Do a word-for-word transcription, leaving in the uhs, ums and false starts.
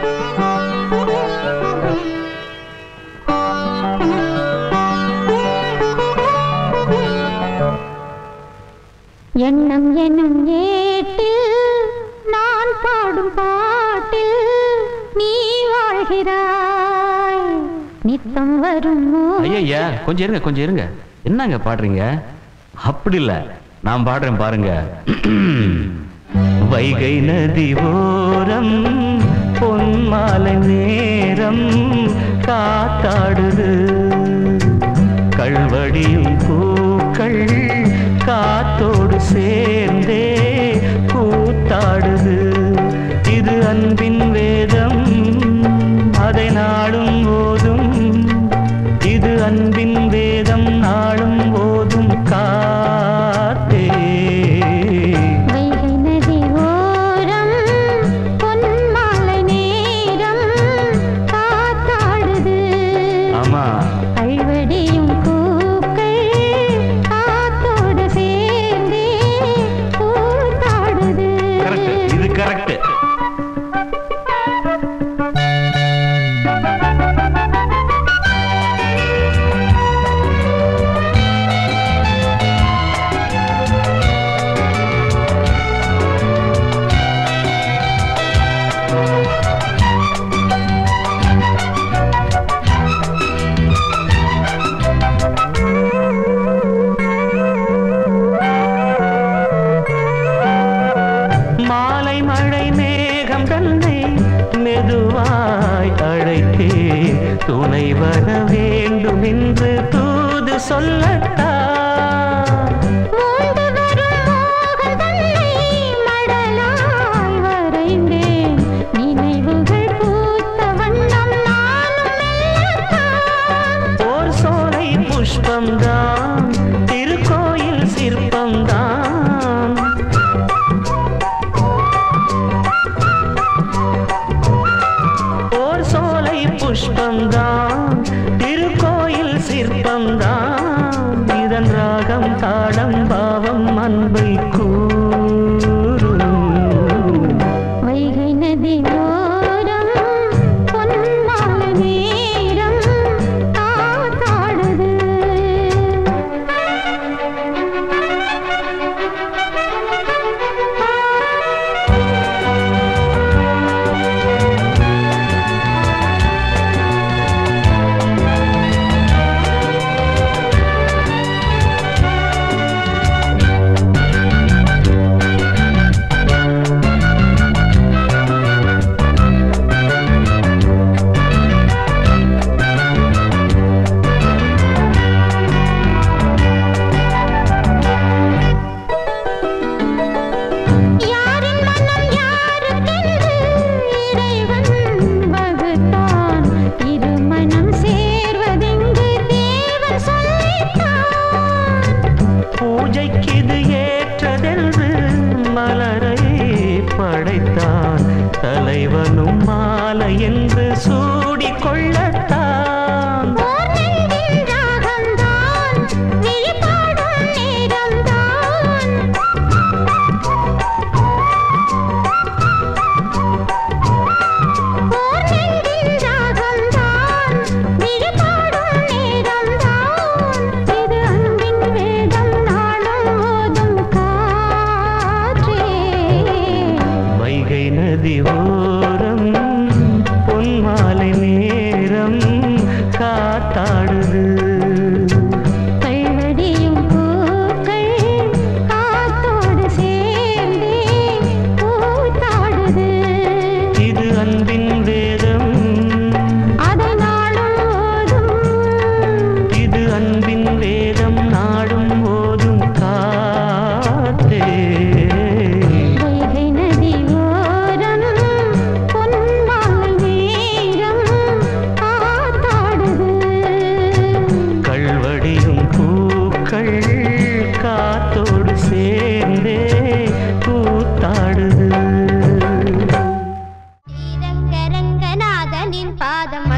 எண்ணம் எனும் ஏட்டில் நான் பாடும் பாட்டில் நீ வாழ்கிறாய் நித்தம் வரும். ஐயா கொஞ்சம் இருங்க கொஞ்சம் இருங்க, என்னங்க பாடுறீங்க? அப்படி இல்ல, நான் பாடுறேன் பாருங்க. வைகை நதி ஓரம் பொன்மாலை நேரம் காத்தாடுது, கல்வடியும் பூக்கள் காத்தோடு சேர்ந்தே கூத்தாடுது. இது அன்பின் வேதம், அதை நாளும் போதும். இது அன்பின் வேதம், நாளும் போதும் காத்தே. வைகை நதி ஓரம் பொன்மாலை நேரம் காத்தாடுது. ஆமா, கல்வடியும் பூக்கள் காத்தோடு சேர்ந்தே கூத்தாடுது. கரெக்ட், இது கரெக்ட். மாலை மழை மேகம் தன்னை மெதுவாய் அழைத்தே, துணை வர வேண்டும் என்று தூது சொல்லத்தான். ஓர் சோலை புஷ்பம்தான், திருக்கோயில் சிற்பம்தான். ஓர் சோலை புஷ்பம்தான், திருக்கோயில் சிற்பம்தான். இதன் ராகம் தாளம் பாவம் அன்பை கூறும். வைகை நதி ஓரம் பொன்மாலை நேரம் காத்தாடுது. யாரின் மனம் யாருக்கென்று இறைவன் வகுத்தான். இருமனம் சேர்வதெங்கு தேவன் சொல்லித்தான். பூஜைக்கு இது ஏற்றதென்று மலரை படைத்தான். தலைவனும் மாலை என்று சூடிக்கொள்ளத்தான். ஓர் நெஞ்சின் ராகம்தான், விழிபாடும் நேரம்தான். ஓர் நெஞ்சின் ராகம்தான், விழிபாடும் நேரம்தான். இது அன்பின் வேதம், நாளும் ஓதும் காற்றே. வைகை நதி ஓரம் பொன்மாலை நேரம் காத்தாடுது. கல்வடியும் பூக்கள் காத்தோடு சேர்ந்தே கூத்தாடுது. இது அன்பின் வேதம், அதை நாளும் ஓதும். இது அன்பின் வேதம், நாடும் ஓதும் காத்தே. வைகை நதி ஓரம் பொன்மாலை நேரம் காத்தாடுது. கல்வடியும் பூக்கள் காத்தோடு சேர்ந்தே கூத்தாடுது. ஸ்ரீரங்கரங்கநாதனின் பாதம்